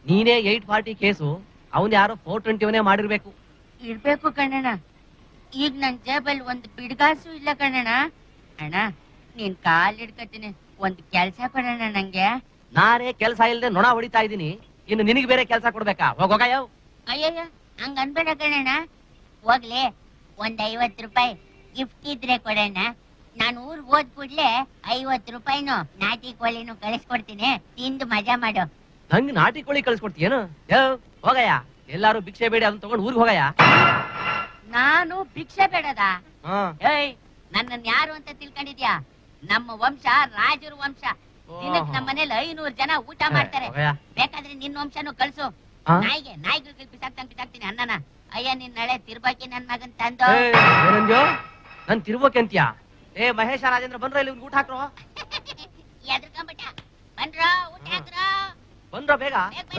ನೀನೇ 840 ಕೇಸು, ಅವನ್ ಯಾರೋ 421 ಮಾಡಿರ್ಬೇಕು. ಇರ್ಬೇಕು ಕಣ್ಣಣ್ಣ. ಈಗ ನನ್ ಜೇಬಲ್ ಒಂದ್ ಬಿಡ್ಗಾಸು ಇಲ್ಲ ಕಣ್ಣಣ್ಣ. ಅಣ್ಣ ನೀನ್ ಕಾಲ್ ಹಿಡ್ಕತೀನಿ, ಒಂದ್ ಕೆಲ್ಸ ಕೊಡೋಣ ನಂಗೆ. ನಾನೇ ಕೆಲ್ಸ ಇಲ್ದೆ ನೊಣ ಹೊಡಿತಾ ಇದೀನಿ, ಇನ್ನು ನಿನಗೆ ಬೇರೆ ಕೆಲ್ಸ ಕೊಡ್ಬೇಕಾ? ಹೋಗೋಗ ಯಾವ. ಅಯ್ಯಯ್ಯ ಹಂಗ ಅನ್ಬೇಡ ಕಣ್ಣಣ್ಣ. ಹೋಗ್ಲಿ, ಒಂದ್ 50 ರೂಪಾಯಿ ಗಿಫ್ಟ್ ಇದ್ರೆ ಕೊಡೋಣ. ನಾನು ಊರ್ಗ್ ಹೋದ್ ಕೂಡ್ಲೆ 50 ರೂಪಾಯಿನು ನಾಟಿ ಕೋಳಿನೂ ಕಳಿಸ್ಕೊಡ್ತೀನಿ, ತಿಂದು ಮಜಾ ಮಾಡು. ನಂಗ್ ನಾಟಿ ಕೋಳಿ ಕಳ್ಸ್ಕೊಡ್ತೀಯೇನು? ಹೋಗಯ್ಯ, ಎಲ್ಲಾರು ಭಿಕ್ಷೆ ಬೇಡಿ ಅದನ್ನ ತಗೊಂಡು ಊರಿಗೆ ಹೋಗಯ್ಯ. ನಾನು ಭಿಕ್ಷೆ ಬೇಡದ? ಏಯ್, ನನ್ನನ್ ಯಾರು ಅಂತ ತಿಳ್ಕೊಂಡಿದ್ಯಾ? ನಮ್ಮ ವಂಶ ರಾಜರ ವಂಶ. ದಿನಕ್ಕೆ ನಮ್ಮ ಮನೇಲಿ 500 ಜನ ಊಟ ಮಾಡ್ತಾರೆ. ಬೇಕಾದ್ರೆ ನಿನ್ನ ವಂಶನು ಕಳ್ಸು. ನಾಯಿಗಳು ಬಿಸಾಕ್ತೀನಿ ಅನ್ನನ. ಅಯ್ಯ ನಿನ್ ನಳೆ ತಿರ್ಬಾಕಿ ನನ್ ಮಗನ್ ತಂದು. ನನ್ ತಿರ್ಬೋಕೆ ಅಂತೀಯ? ಮಹೇಶ ರಾಜೇಂದ್ರ ಬಂದ್ರ ಇಲ್ಲಿ ಊಟ ಹಾಕ್ರೋ. ಎದ್ರಕೊಂಬಿಟ್ಟ. ಬಂದ್ರೋ ಊಟ ಹಾಕ್ರೋ. ಬಂದ್ರೋ ಬೇಗ.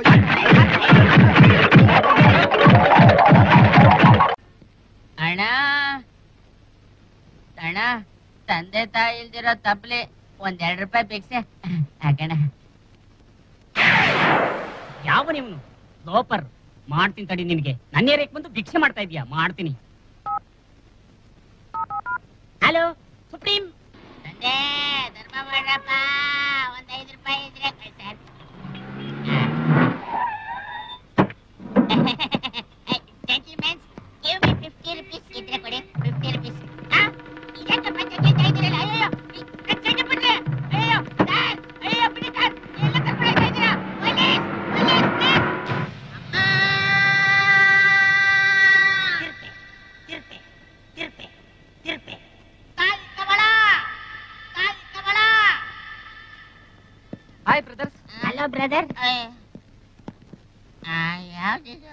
ಅಣ್ಣ ಅಣ್ಣ, ತಂದೆ ತಾಯಿ ಇಲ್ದಿರೋ ತಪ್ಲಿ ಒಂದ್ 2 ರೂಪಾಯಿ ಭಿಕ್ಷೆ ಹಾಕಣ. ಯಾವ ನೀವು ಲೋಪರ್? ಮಾಡ್ತೀನಿ ತಡಿ ನಿನ್ಗೆ. ನನ್ನ ಏರಿಯಾಕ್ ಬಂದು ಭಿಕ್ಷೆ ಮಾಡ್ತಾ ಇದೀಯಾ? ಮಾಡ್ತೀನಿ. Hello Supreme. ತಂದೆ ಧರ್ಮ ಮಾಡಪ್ಪ, ಒಂದ್ 5 ರೂಪಾಯಿ ಇದ್ರೆ ಕಳ್ಸ. ಜೆಂಟಲ್ಮೆನ್ಸ್, ಗಿವ್ ಮಿ 50 rupees ಇದ್ರೆ ಕೊಡಿ. 50 rupees. ಇದಕ್ಕೆ ಪಂಚ ಕೇಳ್ತಾ ಇದ್ದೀರಲ್ಲ? ಅಯ್ಯೋ ಕಚ್ಚೆ ಬಿಡ್ರಿ. ಅಯ್ಯೋ ಸರ್, ಅಯ್ಯೋ ಬಿಡಿ ಸರ್, ಎಲ್ಲ ಕರ್ಕೊಳ್ತಾ ಇದ್ದೀರಾ? Police police please. ತಿರ್ಪೆ ತಿರ್ಪೆ ತಿರ್ಪೆ ಕಾಲ್ ಕವಳ, ಕಾಲ್ ಕವಳ. Hi brothers. Hello brother. ಯಾವ್ದಿದು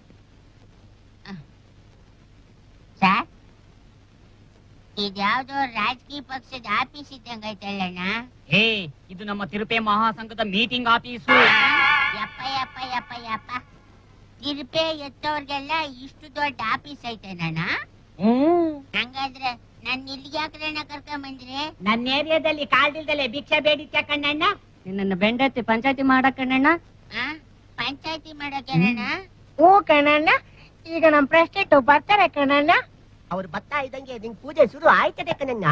ಸರ್? ಇದ್ಯಾವ್ದೋ ರಾಜಕೀಯ ಪಕ್ಷದ ಆಫೀಸ್ ಇದ್ದಂಗ ಐತಲ್ಲಣ್ಣ. ಇದು ನಮ್ಮ ತಿರುಪೆ ಮಹಾಸಂಘದ ಮೀಟಿಂಗ್ ಆಫೀಸು. ಯಪ್ಪ ಯಪ್ಪ ಯಪ್ಪ ಯಪ್ಪ, ತಿರುಪೆ ಎತ್ತವ್ರಿಗೆಲ್ಲ ಇಷ್ಟು ದೊಡ್ಡ ಆಫೀಸ್ ಐತೇನಣ್ಣ? ಹಂಗಾದ್ರೆ ನನ್ ಇಲ್ಲಿಗೆ ಯಾಕ್ರಣ್ಣ ಕರ್ಕೊಂಡ್ ಬಂದ್ರಿ? ನನ್ನ ಏರಿಯಾದಲ್ಲಿ ಕಾಲ್ದಿಲ್ದಲೆ ಭಿಕ್ಷೆ ಬೇಡಿತ್ಯಾ ಕಣ್ಣಣ್ಣ? ನಿನ್ನ ಬೆಂಡತಿ ಪಂಚಾಯತಿ ಮಾಡಕಣ್ಣಣ್ಣ. ಪಂಚಾಯತಿ ಮಾಡಕ್ಕೇನಣ್ಣ? ಹ್ಞೂ ಕಣ್ಣಣ್ಣ, ಈಗ ನಮ್ ಪ್ರೆಸಿಡೆಂಟ್ ಬರ್ತಾರೆ ಕಣ್ಣಣ್ಣ. ಅವ್ರು ಬರ್ತಾ ಇದ್ದಂಗೆ ನಿಂಗ್ ಪೂಜೆ ಶುರು ಆಯ್ತದೆ ಕಣ್ಣಣ್ಣ.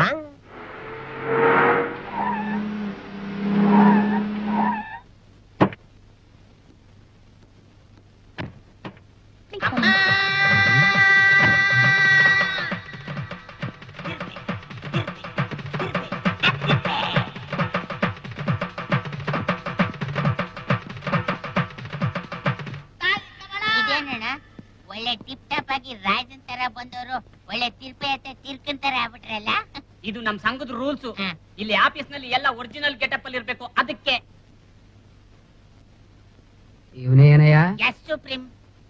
ಇದೇನಣ್ಣ ಒಳ್ಳೆ ಟಿಪ್ ಟಾಪ್ ಆಗಿ ರಾಜನ್ ತರ ಬಂದವರು ಒಳ್ಳೆ ತಿರ್ಪೆ ಹತ್ತೆ ತಿರ್ಕನ್ ತರ ಆಗ್ಬಿಟ್ರಲ್ಲ? ಇದು ನಮ್ ಸಂಘದ ರೂಲ್ಸ್. ಇಲ್ಲಿ ಆಫೀಸ್ ನಲ್ಲಿ ಎಲ್ಲ ಒರಿಜಿನಲ್ ಗೆಟಪ್ ಅಲ್ಲಿ ಇರ್ಬೇಕು, ಅದಕ್ಕೆ. ಇವನೇನಯ್ಯ? S supreme.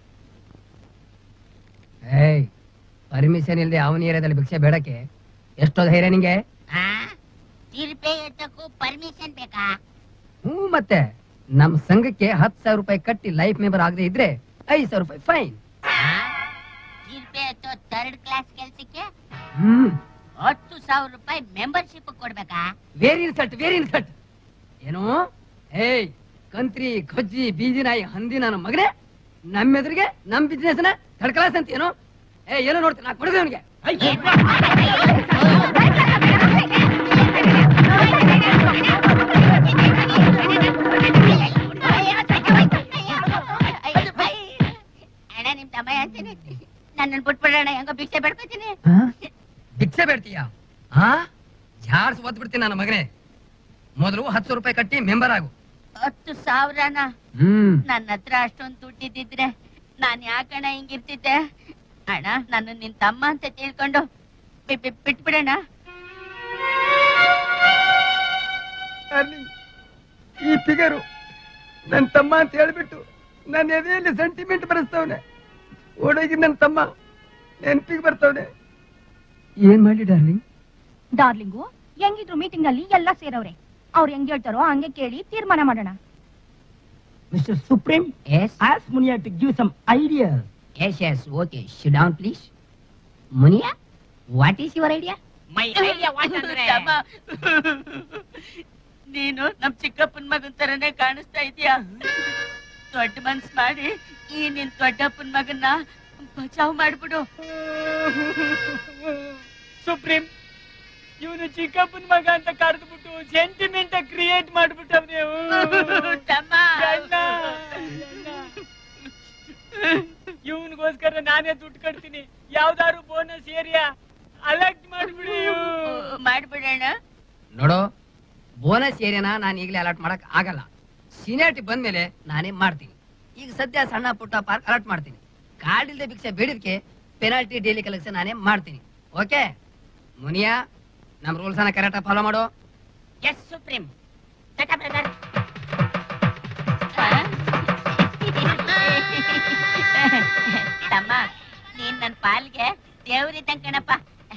ಪರ್ಮಿಷನ್ ಇಲ್ದೆ ಅವನ ಏರಿಯಾದಲ್ಲಿ ಭಿಕ್ಷೆ ಬೇಡಕ್ಕೆ ಎಷ್ಟೋ ಧೈರ್ಯ ನಿಂಗೆ? ತಿರ್ಪೆ ಎತ್ತಕ್ಕೂ ಪರ್ಮಿಷನ್ ಬೇಕಾ? ಮತ್ತೆ ನಮ್ ಸಂಘಕ್ಕೆ 10,000 ರೂಪಾಯಿ ಕಟ್ಟಿ ಲೈಫ್ ಮೆಂಬರ್ ಆಗದೆ ಇದ್ರೆ 5,000 ರೂಪಾಯಿ ಫೈನ್. ತಿರ್ಪೆ ಎತ್ತೋ 3rd ಕ್ಲಾಸ್ ಕೆಲ್ಸಕ್ಕೆ 10,000 ರೂಪಾಯಿ ಮೆಂಬರ್ಶಿಪ್ ಕೊಡ್ಬೇಕಾ? Very insult. ಏನು? ಕಂತ್ರಿ ಖಜ್ಜಿ ಬೀದಿ ನಾಯಿ ಹಂದಿ ನನ್ನ ಮಗನೇ, ನಮ್ಮೆದುರಿಗೆ ನಮ್ ಬಿಸ್ನೆಸ್ ನ ಥರ್ಡ್ ಕ್ಲಾಸ್ ಅಂತ ಏನು? ಏನೋ ನೋಡ್ತೀನಿ ನಾ ಕೊಡದೆ ಅವನಿಗೆ. ಅಣ್ಣ ನಿಮ್ ತಮ್ಮ ಅಂತೀನಿ, ನನ್ನ ಬಿಟ್ಬಿಡೋಣ, ಹೆಂಗ ಭಿಕ್ಷೆ ಬೇಡ್ಕೊತೀನಿ. ಭಿಕ್ಷೆ ಬೇಡ್ತೀಯಾ? ಜಾಡ್ಸ್ ಒದ್ ಬಿಡ್ತೀನಿ ನನ್ನ ಮಗನೇ. ಮೊದಲು 10,000 ರೂಪಾಯಿ ಕಟ್ಟಿ ಮೆಂಬರ್ ಆಗು. 10,000ನ? ನನ್ನ ಹತ್ರ ಅಷ್ಟೊಂದು ದುಡ್ಡಿದ್ದಿದ್ರೆ ನಾನ್ ಯಾಕಣ್ಣ ಹಿಂಗಿರ್ತಿದ್ದೆ? ಅಣ್ಣ ನಾನು ನಿನ್ ತಮ್ಮ ಅಂತ ತಿಳ್ಕೊಂಡು ಬಿಟ್ಬಿಡೋಣ. ಈ ಫಿಗರು ನನ್ ತಮ್ಮ ಅಂತ ಹೇಳ್ಬಿಟ್ಟು ನನ್ನ ಎದೆಯಲ್ಲಿ ಸೆಂಟಿಮೆಂಟ್ ಬರೆಸ್ತವನೆ. ಓಡೋಗಿ ನನ್ನ ತಮ್ಮ ನೆನ್ಪಿಗೆ ಬರ್ತವನೆ. ಏನ್ ಮಾಡಿ ಡಾರ್ಲಿಂಗು, ಹೆಂಗಿದ್ರು ಮೀಟಿಂಗ್ ಅಲ್ಲಿ ಎಲ್ಲ ಸೇರವ್ರೆ. ಅವ್ರು ಹೆಂಗ್ ಹೇಳ್ತಾರೋ ಹಂಗೆ ಕೇಳಿ ತೀರ್ಮಾನ ಮಾಡೋಣ. Mr. Supreme, yes, ask Munia to give some ideas. Yes, okay, sit down please. Munia, what is your idea? My idea what ಅಂದ್ರೆ ನೀನು ನಮ್ ಚಿಕ್ಕಪ್ಪನ ಮಗನ್ ತರನೇ ಕಾಣಿಸ್ತಾ ಇದೀಯಾ. ದೊಡ್ಡ ಮನ್ಸ್ ಮಾಡಿ ಈ ನಿನ್ ದೊಡ್ಡಪ್ಪನ ಮಗನ್ನ ಬಚಾವ್ ಮಾಡ್ಬಿಡು. ಸುಪ್ರೀಂ, ಇವನು ಚಿಕ್ಕಪ್ಪನ ಮಗ ಅಂತ ಕರೆದ್ಬಿಟ್ಟು ಸೆಂಟಿಮೆಂಟ್ ಕ್ರಿಯೇಟ್ ಮಾಡ್ಬಿಟ್ಟವ್ನೆ. ಇವನ್ಗೋಸ್ಕರ ನಾನೇ ದುಡ್ಡು ಕಟ್ತೀನಿ. ಯಾವ್ದಾರು ಬೋನಸ್ ಏರಿಯಾ ಅಲರ್ಟ್ ಮಾಡ್ಬಿಡಿ. ಮಾಡ್ಬಿಡೋಣ. ನೋಡು, ಬೋನಸ್ ಏರಿಯಾನ ನಾನು ಈಗಲೇ ಅಲರ್ಟ್ ಮಾಡಕ್ ಆಗಲ್ಲ. ಸೀನಿಯಾರಿಟಿ ಬಂದ್ಮೇಲೆ ನಾನೇ ಮಾಡ್ತೀನಿ. ಈಗ ಸದ್ಯ ಸಣ್ಣ ಪುಟ್ಟ ಪಾರ್ಕ್ ಅಲರ್ಟ್ ಮಾಡ್ತೀನಿ. ಕಾರ್ಡ್ ಇಲ್ದೆ ಭಿಕ್ಷೆ ಬೇಡಿದಕ್ಕೆ ಪೆನಾಲ್ಟಿ ಡೈಲಿ ಕಲೆಕ್ಷನ್ ನಾನೇ ಮಾಡ್ತೀನಿ. ಓಕೆ ಮುನಿಯಾ, ನಮ್ ರೂಲ್ಸ್ ಅನ್ನ ಕರೆಕ್ಟ್ ಫಾಲೋ ಮಾಡು. Yes Supreme. Tata brother. ತಮ್ಮ, ನೀನ್ ನನ್ ಪಾಲ್ಗೆ ದೇವ್ರಿದ್ದಂಗ್ ಕಣಪ್ಪ.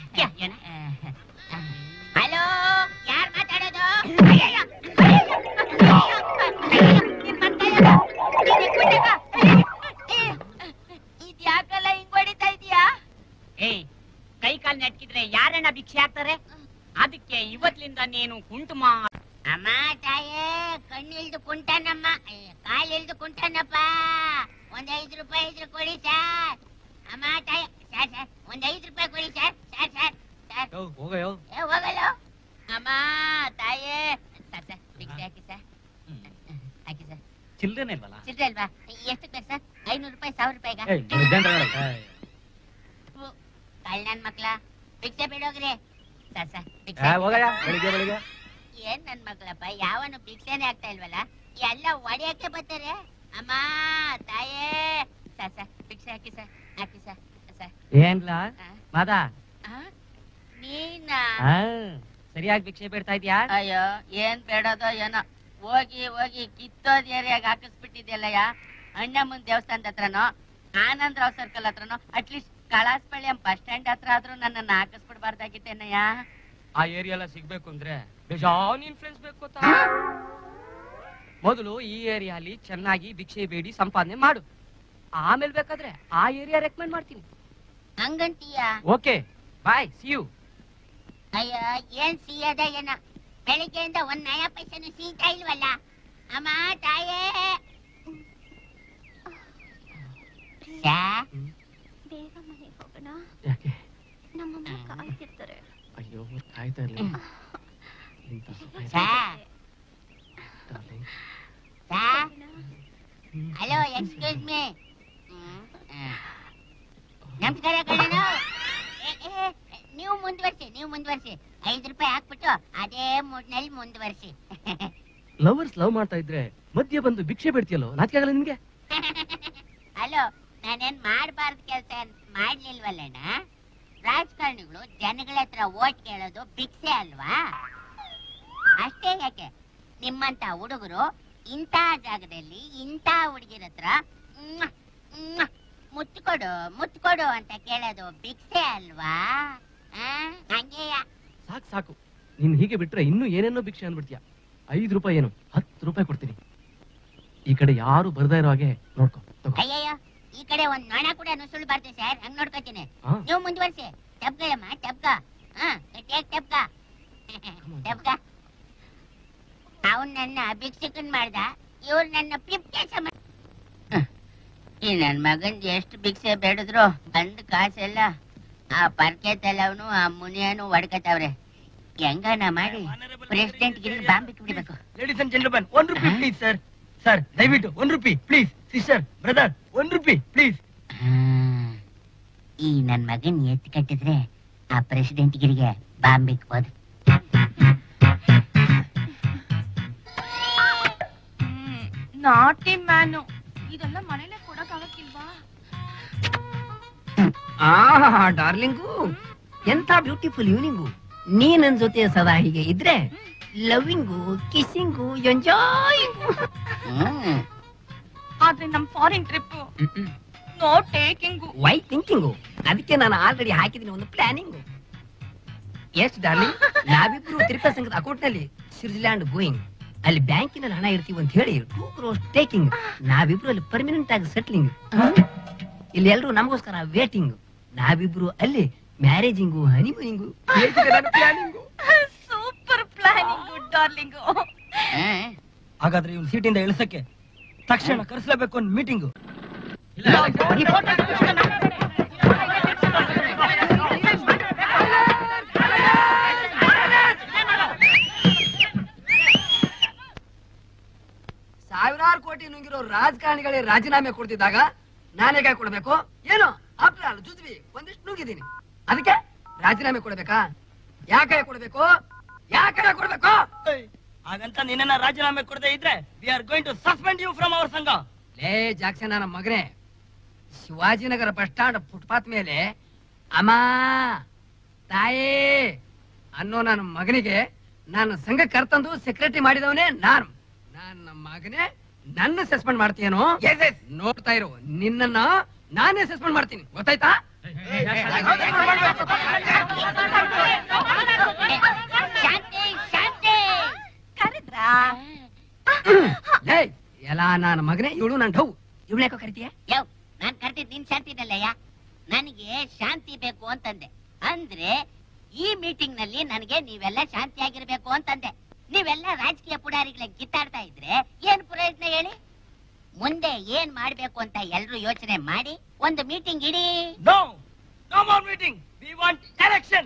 ಹಲೋ, ಯಾರ್ ಮಾತಾಡೋದು? ಇದ್ಯಾಕಲ್ಲ ಹಿಂಗ್ ಹೊಡಿತಾ ಇದೀಯಾ? ಏಯ್, ಕೈ ಕಾಲ್ ನೆಟ್ಕಿದ್ರೆ ಯಾರನ್ನ ಭಿಕ್ಷೆ ಹಾಕ್ತಾರೆ? ಅದಕ್ಕೆ ಇವತ್ತಿನಿಂದ ನೀನು ಕುಂಟು ಅಮ್ಮ ತಾಯೇ, ಕಣ್ಣಿಲ್ದು ಕುಂಟಾನಮ್ಮ, ಕಾಲಿಲ್ದು ಕುಂಟಾನಪ್ಪ. ಒಂದ್ 5 ರೂಪಾಯಿ ಇದ್ರೆ ಕೊಡಿ ಸರ್. ಅಮ್ಮ ತಾಯಿ, ಸರ್ ಒಂದ್ 5 ರೂಪಾಯಿ ಕೊಡಿ ಸರ್. ಸರ್ ಹೋಗಲ್ಲ. ಅಮ್ಮ ತಾಯೇ, ಸರ್ ಭಿಕ್ಷೆ ಹಾಕಿ ಸರ್. ಹಾಕಿ ಸರ್. ಚಿಲ್ಡ್ರನ್ ಇಲ್ವಲ್ಲ? ಚಿಲ್ಡ್ರೆ ಅಲ್ವಾ? ಎಷ್ಟು ಬೇಕು ಸರ್? 500 ರೂಪಾಯಿ, 1000 ರೂಪಾಯಿಗ? ನನ್ ಮಕ್ಳ ಭಿಕ್ಷೆ ಬಿಡೋಗ್ರಿ. ಸರ್ ಭಿಕ್ಷೆ. ಏನ್ ನನ್ ಮಕ್ಳಪ್ಪ, ಯಾವನು ಭಿಕ್ಷೆನೆ ಆಗ್ತಾ ಇಲ್ವಲ್ಲ, ಎಲ್ಲ ಒಡೆಯಕ್ಕೆ ಬರ್ತಾರೆ. ಅಮ್ಮ ತಾಯೇ, ಸರ್ ಭಿಕ್ಷೆ ಹಾಕಿ ಸರ್. ಹಾಕಿ ಸರ್. ಏನ್ಲಾ ಮಾದಾ, ನೀನಾ? ಸರಿಯಾಗಿ ಭಿಕ್ಷೆ ಬೇಡ್ತಾ ಇದ್ಯಾ? ಅಯ್ಯೋ, ಏನ್ ಬೇಡದೋ ಏನೋ. ಹೋಗಿ ಕಿತ್ತೋದ್ ಏರಿಯಾಗ ಹಾಕಿಸ್ಬಿಟ್ಟಿದ್ಯಲ್ಲಯ್ಯ. ಅಣ್ಣಮ್ಮನ್ ದೇವಸ್ಥಾನದ ಹತ್ರನೋ, ಆನಂದರಾವ್ ಸರ್ಕಲ್ ಹತ್ರನೋ, ಅಟ್ಲೀಸ್ಟ್ ಕಳಾಸ್ಪಳ್ಳಿ ಬಸ್ ಸ್ಟ್ಯಾಂಡ್ ಹತ್ರ ಆದ್ರೂ ನನ್ನ ಹಾಕಿಸ್ಬಿಡ್ಬಾರ್ದಾಗಿತ್ತೇನಯ್ಯ. ಆ ಏರಿಯಾ ಎಲ್ಲ ಸಿಗ್ಬೇಕು ಅಂದ್ರೆ ಬೇಜಾನ್ ಇನ್ಫ್ಲುಯೆನ್ಸ್ ಬೇಕು ಗೊತ್ತಾ? ಮೊದಲು ಈ ಏರಿಯಾಲಿ ಚೆನ್ನಾಗಿ ಭಿಕ್ಷೆ ಬೇಡಿ ಸಂಪಾದನೆ ಮಾಡು, ಆಮೇಲೆ ಬೇಕಾದ್ರೆ ಆ ಏರಿಯಾ ರೆಕಮೆಂಡ್ ಮಾಡ್ತೀನಿ. ಹಂಗಂತೀಯ? Okay bye, see you. ಅಯ್ಯೋ, ಏನ್ ಸಿಯದ ಏನ? ಬೆಳಿಗ್ಗೆಯಿಂದ 1 ನಯಾ ಪೈಸೆನು ಸೀತಾ ಇಲ್ವಲ್ಲ. ಅಮ್ಮ ತಾಯೇ, ಬೇಗ ಮನೆಗೆ ಹೋಗೋಣ. ಯಾಕೆ? ನಮ್ಮಮ್ಮ ಕಾಯ್ತಿರ್ತಾರೆ. ಅಯ್ಯೋ, ಕಾಯ್ತಾ ಇರ್ಲಿ. Hello, excuse me. ನಮಸ್ಕಾರ ಕಣನು. ನೀವು ಮುಂದುವರ್ಸಿ. 5 ರೂಪಾಯಿ ಹಾಕ್ಬಿಟ್ಟು ಅದೇ ಮೂಡ್ನಲ್ಲಿ ಮುಂದುವರ್ಸಿ. ಲವರ್ಸ್ ಲವ್ ಮಾಡ್ತಾ ಇದ್ರೆ ಮಧ್ಯ ಬಂದು ಭಿಕ್ಷೆ ಬೇಡ್ತಿಯಲ್ಲೋ, ನಾಚಿಕೆ ಆಗಲ್ಲ ನಿನ್ಗೆ? ಹಲೋ, ನಾನೇನ್ ಮಾಡಬಾರ್ದು ಕೆಲಸ ಮಾಡ್ಲಿಲ್ವಲ್ಲಣ್ಣ. ರಾಜಕಾರಣಿಗಳು ಜನಗಳ ಹತ್ರ ಓಟ್ ಕೇಳೋದು ಭಿಕ್ಷೆ ಅಲ್ವಾ? ಅಷ್ಟೇ ಯಾಕೆ, ನಿಮ್ಮಂತ ಹುಡುಗರು ಇಂಥ ಜಾಗದಲ್ಲಿ ಇಂಥ ಹುಡುಗಿರ ಹತ್ರ ಮುತ್ಕೊಡು ಅಂತ ಕೇಳೋದು ಭಿಕ್ಷೆ ಅಲ್ವಾ? ಹಂಗೆಯ. ಸಾಕು, ನೀನ್ ಹೀಗೆ ಬಿಟ್ರೆ ಇನ್ನೂ ಏನೇನೋ ಭಿಕ್ಷೆ ಅನ್ಬಿಡ್ತೀಯ. 5 ರೂಪಾಯಿ ಏನು, 10 ರೂಪಾಯಿ ಕೊಡ್ತೀನಿ. ಈ ಕಡೆ ಯಾರು ಬರ್ತಾ ಇರೋ ಹಾಗೆ ನೋಡ್ಕೊ. ಅಯ್ಯಯ್ಯೋ, ಈ ಕಡೆ ಒಂದ್ ನೊಣ ಕೂಡ ನುಸುಳ್ಬಾರ್ದು ಸರ್, ಹಂಗ್ ನೋಡ್ಕೋತೀನಿ. ನೀವು ಮುಂದುವರ್ಸಿ. ಟಬ್ಗಳಮ್ಮ, ಟಬ್ಗ. ಟಬ್ಗ. ಅವನ್ ನನ್ನ ಭಿಕ್ಷಕನ್ ಮಾಡ್ದ, ಇವ್ರು ನನ್ನ ಕೆಲಸ ಮಾಡ. ಈ ನನ್ ಮಗನ್ ಎಷ್ಟು ಭಿಕ್ಷೆ ಬೇಡಿದ್ರು ಬಂದ್ ಕಾಸೆಲ್ಲ ಆ ಪರ್ಕೆತಲ್ಲವನು ಆ ಮುನಿಯನು ಹೊಡ್ಕತಾವ್ರೆ. ಹೆಂಗನ ಮಾಡಿ ಪ್ರೆಸಿಡೆಂಟ್ ಗಿರಿ ಬಾಂಬ್ ಬಿಡ್ಬೇಕು. Ladies and gentleman, 1 rupee please sir. Sir ದಯವಿಟ್ಟು 1 rupee please. Sister, brother, 1 rupee please. ಈ ನನ್ ಮಗನ್ ಎತ್ತು ಕಟ್ಟಿದ್ರೆ ಆ ಪ್ರೆಸಿಡೆಂಟ್ ಗಿರಿಗೆ ಬಾಂಬ್ ಇಕ್ಬೋದು. ನಾಟಿ ಮ್ಯಾನು, ಇದೆಲ್ಲ ಮನೇಲೆ ಕೊಡಕ್ಕಾಗಕ್ಕಿಲ್ವಾ? ಡಾರ್ಲಿಂಗು, ಎಂತ ಬ್ಯೂಟಿಫುಲ್ ಈವ್ನಿಂಗು. ನೀ ನನ್ ಜೊತೆ ಸದಾ ಹೀಗೆ ಇದ್ರೆ ಲವಿಂಗು, ಕಿಸ್ಸಿಂಗು, ಎಂಜಾಯಿಂಗು. ಆದ್ರೆ ನಮ್ foreign trip no taking. Why thinking? ಅದಕ್ಕೆ ನಾನು ಆಲ್ರೆಡಿ ಹಾಕಿದ್ದೀನಿ ಒಂದು ಪ್ಲಾನಿಂಗು. ಎಸ್ ಡಾರ್ಲಿಂಗ್, ನಾವಿಬ್ರು ತಿರುಪತಿ ಸಂಘದ ಅಕೌಂಟ್ ನಲ್ಲಿ ಸ್ವಿಟ್ಜರ್ಲ್ಯಾಂಡ್ ಗೋಯಿಂಗ್. ಅಲ್ಲಿ ಬ್ಯಾಂಕಿನಲ್ಲಿ ಹಣ ಇರ್ತೀವಿ ಅಂತ ಹೇಳಿ 2 crores ಟೇಕಿಂಗ್. ನಾವಿಬ್ರು ಅಲ್ಲಿ ಪರ್ಮನೆಂಟ್ ಆಗಿ ಸೆಟ್ಲಿಂಗ್. ಇಲ್ಲಿ ಎಲ್ರು ನಮಗೋಸ್ಕರ ವೇಟಿಂಗ್. ನಾವಿಬ್ರು ಅಲ್ಲಿ marriaging, honeymooning, planning. Super planning darling. ಹಾಗಾದ್ರೆ ಇವ್ನು ಸೀಟಿಂದ ಇಳಿಸಕ್ಕೆ ತಕ್ಷಣ ಕರೆಸಲೇಬೇಕು ಒಂದು ಮೀಟಿಂಗ್. ಸಾವಿರಾರು ಕೋಟಿ ನುಂಗಿರೋ ರಾಜಕಾರಣಿಗಳೇ ರಾಜೀನಾಮೆ ಕೊಡ್ತಿದ್ದಾಗ ನಾನೇ ಕೊಡ್ಬೇಕು ಏನು? ಆಫ್ಟರ್ ಆಲ್ ಜುಜ್ವಿ ಒಂದಿಷ್ಟು ನುಂಗಿದ್ದೀನಿ, ಅದಕ್ಕೆ ರಾಜೀನಾಮೆ ಕೊಡ್ಬೇಕಾ? ಯಾಕೆ ಕೊಡ್ಬೇಕು? ಯಾಕೆ ಕೊಡ್ಬೇಕು? ಹಾಗಂತ ನಿನ್ನ ರಾಜೀನಾಮೆ ಕೊಡದೆ ಇದ್ರೆ we are going to suspend you from our ಸಂಘ. ಲೇ ಜಾಕ್ಸನ್ ನನ್ನ ಮಗನೇ, ಶಿವಾಜಿನಗರ ಬಸ್ ಸ್ಟಾಂಡ್ ಫುಟ್ಪಾತ್ ಮೇಲೆ ಅಮ್ಮ ತಾಯೇ ಅನ್ನೋ ನನ್ನ ಮಗನಿಗೆ ನಾನು ಸಂಘ ಕರ್ತಂದು ಸೆಕ್ರೆಟರಿ ಮಾಡಿದವನೇ ನಾನು. ನನ್ನ ಮಗನೇ ನನ್ನ ಸಸ್ಪೆಂಡ್ ಮಾಡ್ತೀಯೇನೋ? ನೋಡ್ತಾ ಇರು, ನಿನ್ನನ್ನ ನಾನೇ ಸಸ್ಪೆಂಡ್ ಮಾಡ್ತೀನಿ, ಗೊತ್ತಾಯ್ತಾ? ಶಾಂತಿ ಶಾಂತಿ ಕರೆದ್ರಾ? ಲೇ ಎಲ್ಲ ನನ್ನ ಮಗನೇ, ಇವಳು ನನ್ನ ಡೌ, ಇವಳು ಯಾಕೋ ಕರಿತೀಯ? ಯವ್ ನಾನ್ ಕರ್ತಿದ್ ನಿನ್ ಶಾಂತಿನಲ್ಲಯ್ಯ. ನನಗೆ ಶಾಂತಿ ಬೇಕು ಅಂತಂದೆ, ಅಂದ್ರೆ ಈ ಮೀಟಿಂಗ್ ನಲ್ಲಿ ನನಗೆ ನೀವೆಲ್ಲ ಶಾಂತಿಯಾಗಿರ್ಬೇಕು ಅಂತಂದೆ. ನೀವೆಲ್ಲ ರಾಜಕೀಯ ಪುಡಾರಿಗಳ ಕಿತ್ತಾಡ್ತಾ ಇದ್ರೆ ಏನ್ ಪ್ರಯೋಜನ ಹೇಳಿ? ಮುಂದೆ ಏನ್ ಮಾಡ್ಬೇಕು ಅಂತ ಎಲ್ರು ಯೋಚನೆ ಮಾಡಿ ಒಂದು ಮೀಟಿಂಗ್ ಇಡಿ. No no more meeting, we want election.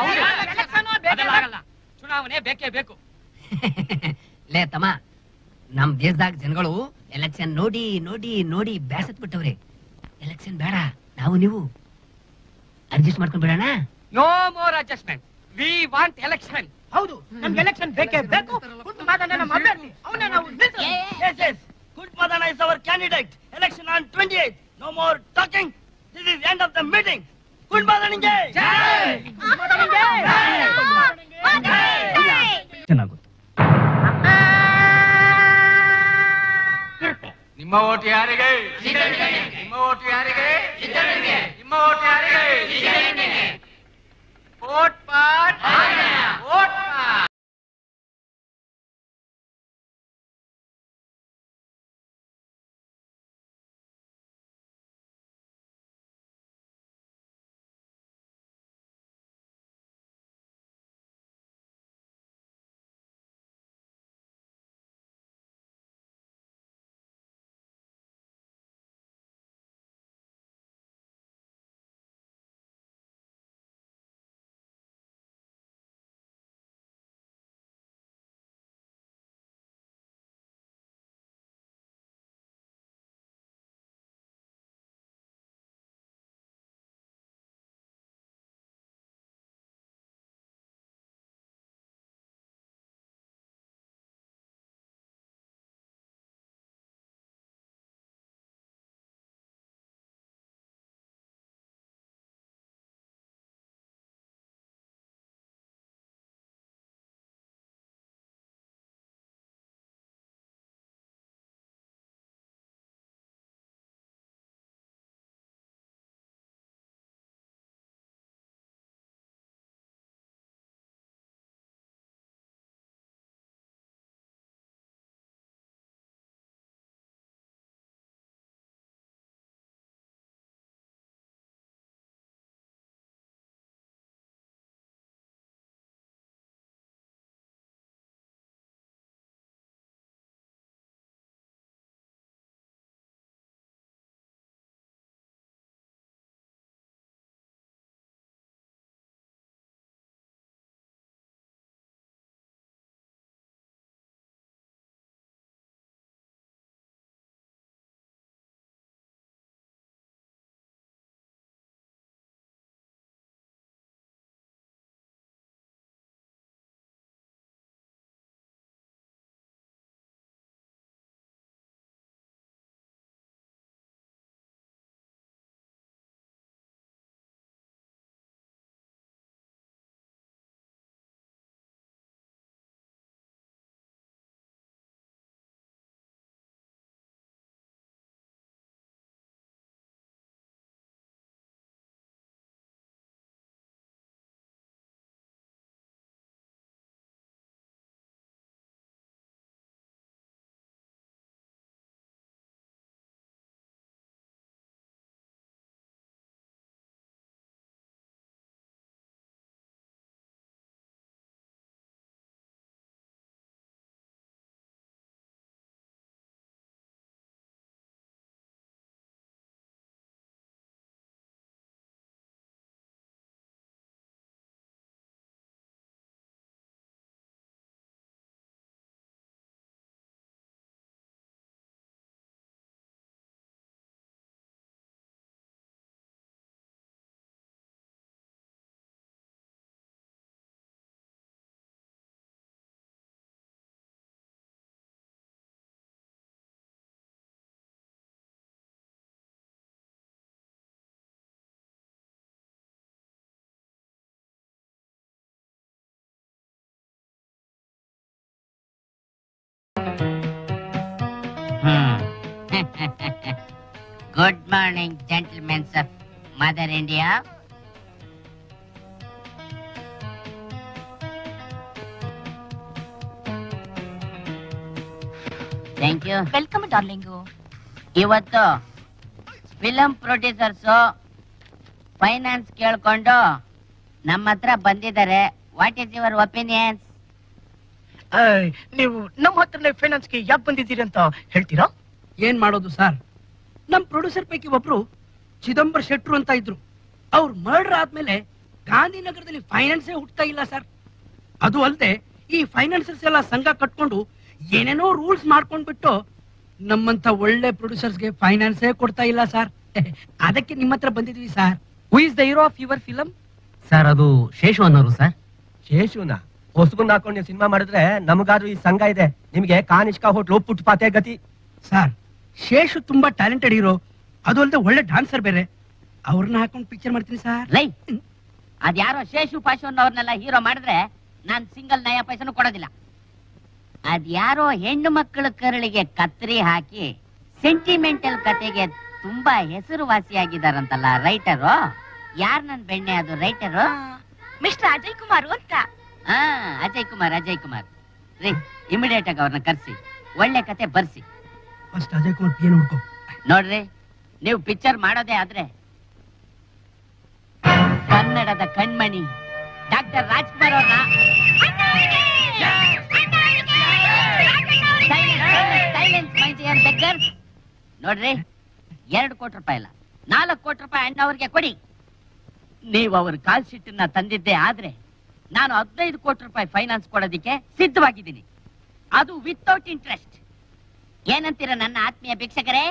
ಚುನಾವಣೆ ಬೇಕೇ ಬೇಕು. ಲೇ ತಮ್ಮ, ನಮ್ ದೇಶದಾಗ ಜನಗಳು ಎಲೆಕ್ಷನ್ ನೋಡಿ ನೋಡಿ ನೋಡಿ ಬ್ಯಾಸತ್ ಬಿಟ್ಟವ್ರೆ. ಎಲೆಕ್ಷನ್ ಬೇಡ, ನಾವು ನೀವು ಅಡ್ಜಸ್ಟ್ ಮಾಡ್ಕೊಂಡ್ ಬಿಡೋಣ. No more adjustment, we want election. ಹೌದು, ನಮ್ಗೆ ಎಲೆಕ್ಷನ್ ಬೇಕೇ ಬೇಕು. ನಮ್ಮ ಅಭ್ಯರ್ಥಿ ಅವನೇ ನಾವು ನಿಲ್ಸೋದು. Yes, yes. Good Madana is our candidate. Election on 28th. No more talking. This is the end of the meeting. Good Madana. ಚೆನ್ನಾಗುತ್ತೆ. ನಿಮ್ಮ ಓಟ್ ಯಾರಿಗೆ? ನಿಮ್ಮ ಓಟ್ ಯಾರಿಗೆ? ನಿಮ್ಮ ಓಟ್ ಯಾರಿಗೆ? ಓಟ್ ಪಾಟ್. Good morning gentlemens of mother India. Thank you. Welcome darling. ಇವತ್ತು film producers finance ಕೇಳ್ಕೊಂಡು ನಮ್ಮ ಹತ್ರ ಬಂದಿದ್ದಾರೆ. What is your opinions? ನೀವು ನಮ್ಮ ಹತ್ರನೇ ಫೈನಾನ್ಸ್ಗೆ ಯಾಕೆ ಬಂದಿದ್ದೀರಿ ಅಂತ ಹೇಳ್ತೀರಾ? ಏನ್ ಮಾಡೋದು ಸರ್, ನಮ್ ಪ್ರೊಡ್ಯೂಸರ್ ಪೈಕಿ ಒಬ್ರು ಚಿದಂಬರ ಶೆಟ್ರು ಅಂತ ಇದ್ರು. ಅವ್ರು ಮರ್ಡರ್ ಆದ್ಮೇಲೆ ಗಾಂಧಿನಗರದಲ್ಲಿ ಫೈನಾನ್ಸೇ ಹುಟ್ಟತಾ ಇಲ್ಲ ಸರ್. ಅದು ಅಲ್ಲದೆ ಈ ಫೈನಾನ್ಸರ್ಸ್ ಎಲ್ಲ ಸಂಘ ಕಟ್ಕೊಂಡು ಏನೇನೋ ರೂಲ್ಸ್ ಮಾಡ್ಕೊಂಡ್ಬಿಟ್ಟು ನಮ್ಮಂತ ಒಳ್ಳೆ ಪ್ರೊಡ್ಯೂಸರ್ಸ್ಗೆ ಫೈನಾನ್ಸೇ ಕೊಡ್ತಾ ಇಲ್ಲ ಸರ್. ಅದಕ್ಕೆ ನಿಮ್ಮ ಹತ್ರ ಬಂದಿದ್ವಿ sir. Who is the hero of your film? Sir ಅದು ಶೇಷು ಅನ್ನೋರು ಸರ್. ಶೇಷುನ ಹೊಸಗುಂದ್ ಹಾಕೊಂಡು ನೀವು ಸಿನಿಮಾ ಮಾಡಿದ್ರೆ ನಮಗಾದ್ರೂ ಈ ಸಂಘ ಇದೆ, ನಿಮ್ಗೆ ಕಾನಿಷ್ಕಾ ಹೋಟ್ಲು ಪುಟ್ಪಾತೆ ಗತಿ. ಸರ್ ಶೇಷು ತುಂಬಾ ಟ್ಯಾಲೆಂಟೆಡ್ ಹೀರೋ, ಅದು ಅಲ್ಲದೆ ಒಳ್ಳೆ ಡಾನ್ಸರ್ ಬೇರೆ. ಅವ್ರನ್ನ ಹಾಕೊಂಡು ಪಿಕ್ಚರ್ ಮಾಡ್ತೀನಿ ಸರ್. ಲೈ ಅದ್ಯಾರೋ ಶೇಷು ಪಾಶು ಅನ್ನೋರ್ನೆಲ್ಲ ಹೀರೋ ಮಾಡಿದ್ರೆ ನಾನ್ ಸಿಂಗಲ್ ನಯ ಪೈಸನು ಕೊಡೋದಿಲ್ಲ. ಅದ್ಯಾರೋ ಹೆಣ್ಣು ಮಕ್ಕಳ ಕರಳಿಗೆ ಕತ್ತರಿ ಹಾಕಿ ಸೆಂಟಿಮೆಂಟಲ್ ಕತೆಗೆ ತುಂಬಾ ಹೆಸರುವಾಸಿಯಾಗಿದಾರಂತಲ್ಲ ರೈಟರು. ಯಾರ್ ನನ್ ಬೆಣ್ಣೆ ಅದು ರೈಟರು? ಮಿಸ್ಟರ್ ಅಜಯ್ ಕುಮಾರ್ ಅಂತ. ಅಜಯ್ ಕುಮಾರ್ ರೀ, ಇಮಿಡಿಯೇಟ್ ಆಗಿ ಅವ್ರನ್ನ ಕರ್ಸಿ ಒಳ್ಳೆ ಕತೆ ಬರ್ಸಿ. ಫಸ್ಟ್ ಅಜಯ್ ಕುಮಾರ್ ಪಿಯನ್ ಹುಡ್ಕೋ. ನೋಡ್ರಿ, ನೀವು ಪಿಕ್ಚರ್ ಮಾಡೋದೇ ಆದ್ರೆ ಕನ್ನಡದ ಕಣ್ಮಣಿ ಡಾಕ್ಟರ್ ರಾಜ್ಕುಮಾರ್ ಅವ್ರನ್ನ ನೋಡ್ರಿ, 2 ಕೋಟಿ ರೂಪಾಯಿ ಇಲ್ಲ 4 ಕೋಟಿ ರೂಪಾಯಿ ಅಣ್ಣವ್ರಿಗೆ ಕೊಡಿ. ನೀವು ಅವ್ರ ಕಾಲ್ ಶೀಟನ್ನ ತಂದಿದ್ದೆ ಆದ್ರೆ ನಾನು 15 ಕೋಟಿ ರೂಪಾಯಿ ಫೈನಾನ್ಸ್ ಕೊಡೋದಿಕ್ಕೆ ಸಿದ್ಧವಾಗಿದ್ದೀನಿ, ಅದು ವಿತೌಟ್ ಇಂಟ್ರೆಸ್ಟ್. ಏನಂತೀರ ನನ್ನ ಆತ್ಮೀಯ ಭಿಕ್ಷಕರೇ?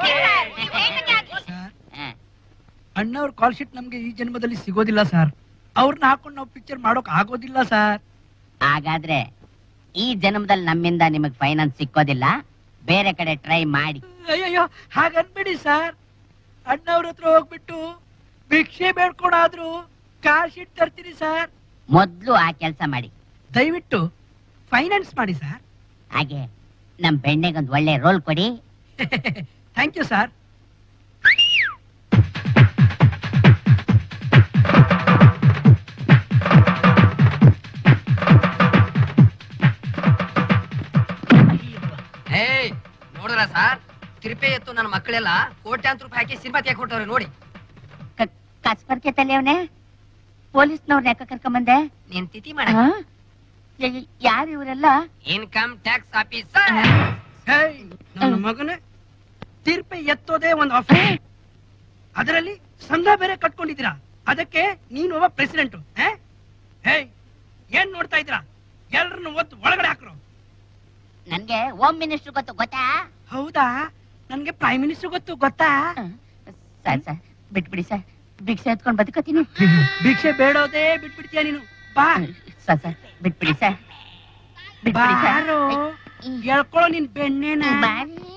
ಅಣ್ಣವ್ರ ಕಾಲ್ ಶೀಟ್ ನಮ್ಗೆ ಈ ಜನ್ಮದಲ್ಲಿ ಸಿಗೋದಿಲ್ಲ ಸರ್. ಅವ್ರನ್ನ ಹಾಕೊಂಡು ನಾವು ಪಿಕ್ಚರ್ ಮಾಡೋಕ್ ಆಗೋದಿಲ್ಲ ಸರ್. ಹಾಗಾದ್ರೆ ಈ ಜನ್ಮದಲ್ಲಿ ನಮ್ಮಿಂದ ನಿಮಗ್ ಫೈನಾನ್ಸ್ ಸಿಕ್ಕೋದಿಲ್ಲ, ಬೇರೆ ಕಡೆ ಟ್ರೈ ಮಾಡಿ. ಅಯ್ಯಯ್ಯೋ ಹಾಗನ್ಬೇಡಿ ಸರ್. ಅಣ್ಣವ್ರ ಹತ್ರ ಹೋಗ್ಬಿಟ್ಟು ಭಿಕ್ಷೆ ಬೇಡ್ಕೊಂಡಾದ್ರು ಕಾಲ್ ಶೀಟ್ ತರ್ತೀನಿ ಸರ್. ಮೊದ್ಲು ಆ ಕೆಲಸ ಮಾಡಿ, ದಯವಿಟ್ಟು ಫೈನಾನ್ಸ್ ಮಾಡಿ ಸರ್. ಹಾಗೆ ನಮ್ ಬೆಣ್ಣೆಗೊಂದು ಒಳ್ಳೆ ರೋಲ್ ಕೊಡಿ. Thank you sir. ನೋಡಿದ್ರ ಸರ್, ತಿರುಪೆ ಎತ್ತು ನನ್ನ ಮಕ್ಕಳೆಲ್ಲ ಕೋಟ್ಯಾಂತರ ರೂಪಾಯಿ ಹಾಕಿ ಸಿನಿಮಾ ತೆಗೆ ಕೊಟ್ಟವ್ರೆ ನೋಡಿ. ಕಸ್ಪರ್ಕೆ ತಲೆಯವನೇ, ಪೊಲೀಸ್ನವ್ರನ್ನ ಯಾಕ ಕರ್ಕೊಂಬಂದೆ? ನೀನ್ ತಿಥಿ ಮಾಡ. ಯಾರು ಇವರೆಲ್ಲ? Income tax officer. ನನ್ನ ಮಗನೇ, ತಿರುಪೆ ಎತ್ತೋದೇ ಒಂದು ಆಫೀಸ್, ಅದರಲ್ಲಿ ಸಂಘ ಬೇರೆ ಕಟ್ಕೊಂಡಿದ್ದೀರಾ. ಅದಕ್ಕೆ ನೀನು ಒಬ್ಬ ಪ್ರೆಸಿಡೆಂಟ್. ಏನ್ ನೋಡ್ತಾ ಇದ್ದೀರಾ? ಎಲ್ಲರನ್ನು ಒತ್ತು ಒಳಗಡೆ ಹಾಕ್ರು. ನನ್ಗೆ ಹೋಮ್ ಮಿನಿಸ್ಟರ್ ಗೊತ್ತಾ? ಹೌದಾ? ನನ್ಗೆ ಪ್ರೈಮ್ ಮಿನಿಸ್ಟರ್ ಗೊತ್ತಾ? ಸರ್ ಬಿಟ್ಬಿಡಿ ಸರ್, ಭಿಕ್ಷೆ ಎತ್ಕೊಂಡು ಬದುಕತೀನಿ. ಭಿಕ್ಷೆ ಬೇಡೋದೇ ಬಿಟ್ಬಿಡ್ತೀಯ ನೀನು. ಬಾ ಸರ್ ಬಿಟ್ಬಿಡಿ ಸರ್, ಬಿಟ್ಬಿಡಿ ಸರ್. ಹೇಳ್ಕೊಳ್ಳೋ ನಿನ್ ಬೆಣ್ಣೆನ. ಬಾರಿ